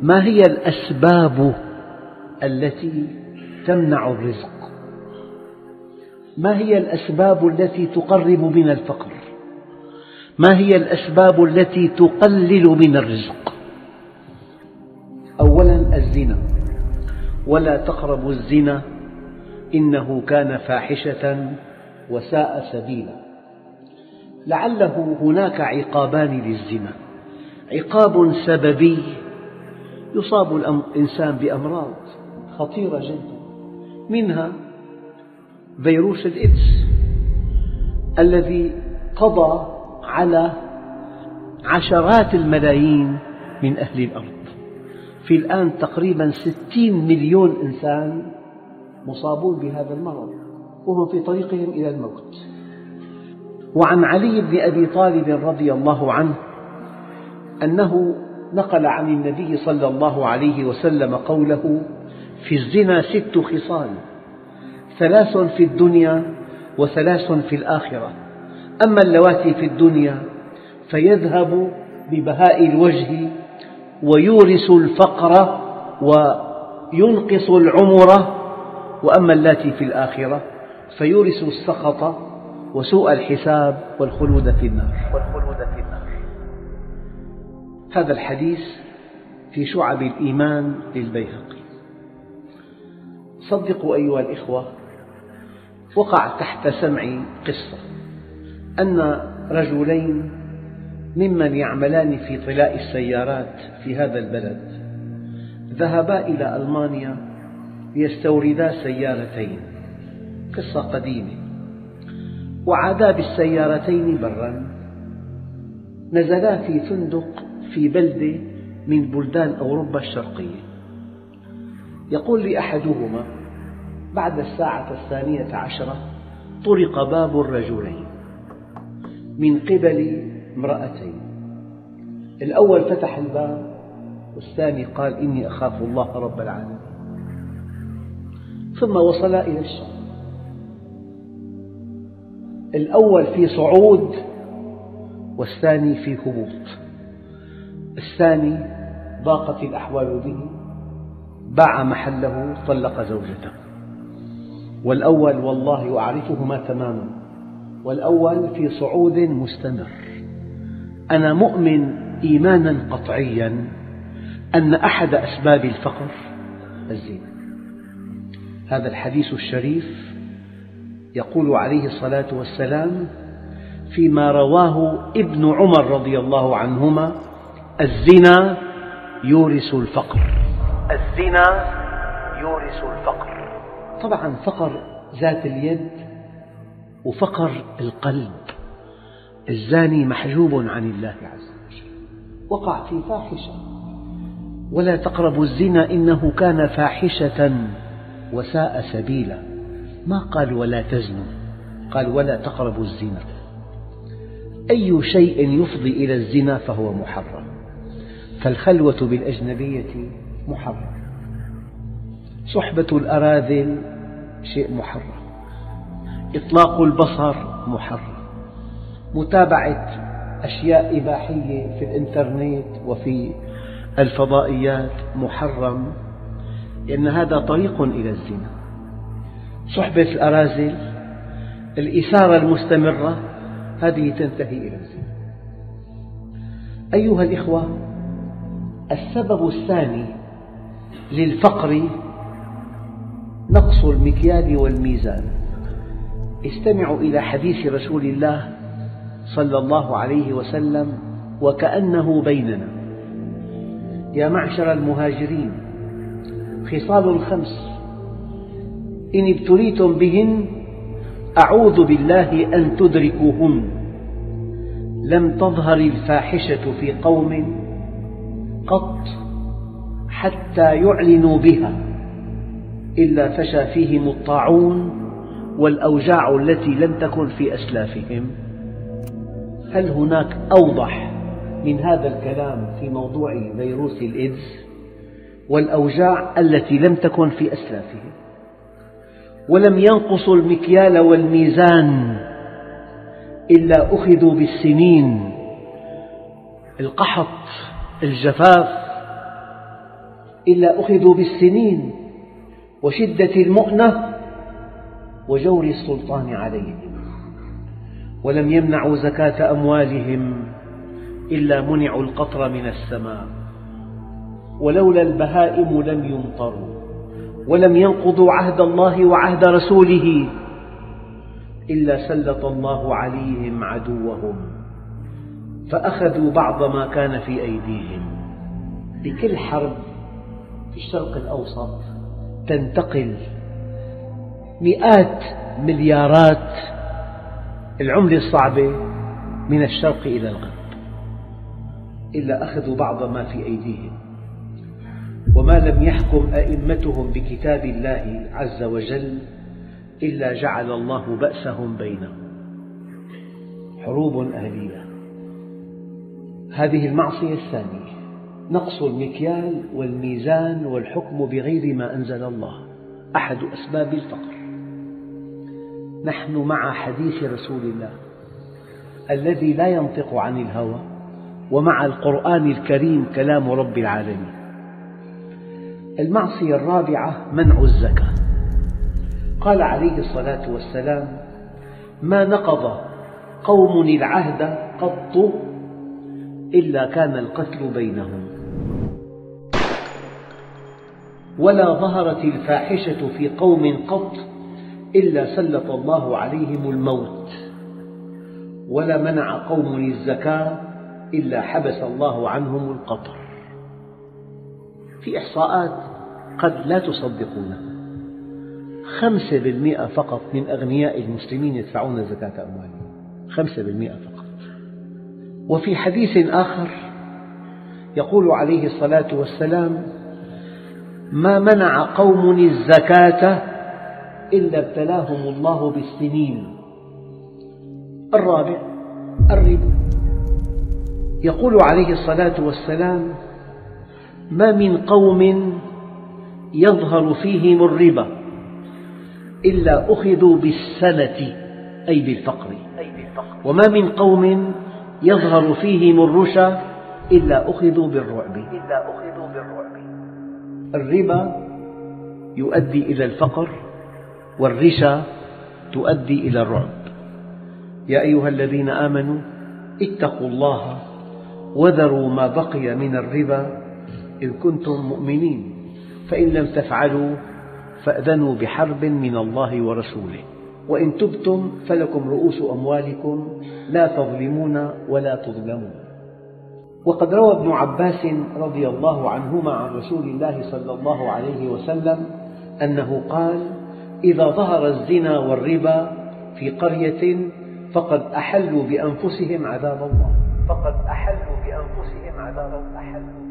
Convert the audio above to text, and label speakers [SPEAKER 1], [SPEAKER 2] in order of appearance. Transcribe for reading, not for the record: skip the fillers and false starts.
[SPEAKER 1] ما هي الأسباب التي تمنع الرزق؟ ما هي الأسباب التي تقرب من الفقر؟ ما هي الأسباب التي تقلل من الرزق؟ أولا الزنا، ولا تقربوا الزنا إنه كان فاحشة وساء سبيلا. لعله هناك عقابان للزنا: عقاب سببي يصاب الإنسان بأمراض خطيرة جدا، منها فيروس الإيدز الذي قضى على عشرات الملايين من أهل الأرض. في الآن تقريبا 60 مليون إنسان مصابون بهذا المرض وهم في طريقهم إلى الموت. وعن علي بن أبي طالب رضي الله عنه أنه نقل عن النبي صلى الله عليه وسلم قوله: في الزنا 6 خصال، 3 في الدنيا و3 في الآخرة، أما اللواتي في الدنيا فيذهب ببهاء الوجه ويورث الفقر وينقص العمر، وأما اللاتي في الآخرة فيورث السخط وسوء الحساب والخلود في النار. هذا الحديث في شعب الإيمان للبيهقي. صدقوا أيها الإخوة، وقع تحت سمعي قصة أن رجلين ممن يعملان في طلاء السيارات في هذا البلد ذهبا إلى ألمانيا ليستوردا سيارتين، قصة قديمة، وعادا بالسيارتين برا. نزلا في فندق في بلدة من بلدان أوروبا الشرقية. يقول لي أحدهما: بعد الساعة 12 طرق باب الرجلين من قبل امرأتين. الأول فتح الباب والثاني قال: إني أخاف الله رب العالمين. ثم وصلا إلى الشام. الأول في صعود والثاني في هبوط. الثاني ضاقت الأحوال به، باع محله، طلق زوجته. والأول والله أعرفهما تماما، والأول في صعود مستمر. أنا مؤمن إيمانا قطعيا أن أحد أسباب الفقر الزنا. هذا الحديث الشريف يقول عليه الصلاة والسلام فيما رواه ابن عمر رضي الله عنهما: الزنا يورث الفقر. الزنا يورث الفقر. طبعا فقر ذات اليد وفقر القلب. الزاني محجوب عن الله عز وجل، وقع في فاحشة. ولا تقربوا الزنا إنه كان فاحشة وساء سبيلا. ما قال ولا تزنوا، قال ولا تقربوا الزنا. أي شيء يفضي إلى الزنا فهو محرم، فالخلوة بالأجنبية محرم، صحبة الأراذل شيء محرم، إطلاق البصر محرم، متابعة أشياء إباحية في الإنترنت وفي الفضائيات محرم، لأن هذا طريق إلى الزنا. صحبة الأراذل، الإثارة المستمرة، هذه تنتهي إلى الزنا. أيها الإخوة، السبب الثاني للفقر نقص المكيال والميزان. استمعوا إلى حديث رسول الله صلى الله عليه وسلم وكأنه بيننا: يا معشر المهاجرين، خصال 5 إن ابتليتم بهن أعوذ بالله أن تدركوهن: لم تظهر الفاحشة في قوم قط حتى يعلنوا بها إلا فشى فيهم الطاعون والأوجاع التي لم تكن في أسلافهم. هل هناك أوضح من هذا الكلام في موضوع فيروس الإيدز والأوجاع التي لم تكن في أسلافهم؟ ولم ينقصوا المكيال والميزان إلا أخذوا بالسنين، القحط، الجفاف، إلا أخذوا بالسنين وشدة المؤنة وجور السلطان عليهم، ولم يمنعوا زكاة أموالهم إلا منعوا القطر من السماء، ولولا البهائم لم يمطروا، ولم ينقضوا عهد الله وعهد رسوله إلا سلط الله عليهم عدوهم فأخذوا بعض ما كان في أيديهم. بكل حرب في الشرق الأوسط تنتقل مئات مليارات العملة الصعبة من الشرق إلى الغرب، إلا أخذوا بعض ما في أيديهم. وما لم يحكم أئمتهم بكتاب الله عز وجل إلا جعل الله بأسهم بينهم. حروب أهلية. هذه المعصية الثانية، نقص المكيال والميزان والحكم بغير ما أنزل الله، أحد أسباب الفقر. نحن مع حديث رسول الله الذي لا ينطق عن الهوى، ومع القرآن الكريم كلام رب العالمين. المعصية الرابعة منع الزكاة. قال عليه الصلاة والسلام: ما نقض قوم العهد قط إلا كان القتل بينهم، ولا ظهرت الفاحشة في قوم قط إلا سلط الله عليهم الموت، ولا منع قوم الزكاة إلا حبس الله عنهم القطر. في إحصاءات قد لا تصدقونها، 5% فقط من أغنياء المسلمين يدفعون زكاة أموالهم، 5% فقط. وفي حديث آخر يقول عليه الصلاة والسلام: ما منع قوم الزكاة إلا ابتلاهم الله بالسنين. الرابع الربا. يقول عليه الصلاة والسلام: ما من قوم يظهر فيهم الربا إلا أخذوا بالسنة أي بالفقر، وما من قوم يظهر فيهم الرشا إلا أخذوا بالرعب. الربا يؤدي إلى الفقر، والرشا تؤدي إلى الرعب. يا أيها الذين آمنوا اتقوا الله وذروا ما بقي من الربا إن كنتم مؤمنين، فإن لم تفعلوا فأذنوا بحرب من الله ورسوله، وإن تبتم فلكم رؤوس أموالكم لا تظلمون ولا تظلمون. وقد روى ابن عباس رضي الله عنهما عن رسول الله صلى الله عليه وسلم أنه قال: إذا ظهر الزنا والربا في قرية فقد أحلوا بأنفسهم عذاب الله.